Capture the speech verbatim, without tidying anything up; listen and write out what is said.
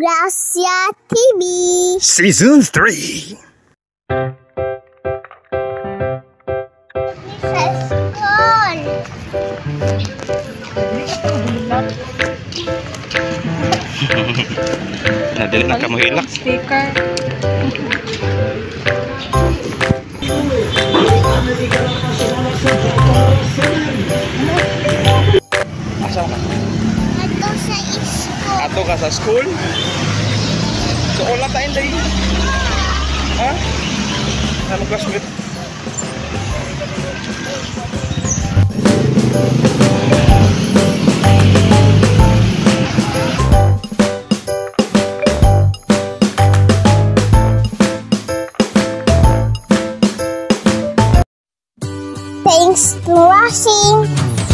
Grasya T V Season three. Sa school. Nadali na kamu hilak. Sticker. Asa ka? Ato sa school. Ato ka sa school? So, wala tayong day. Ha? Ano classmate? Thanks for watching.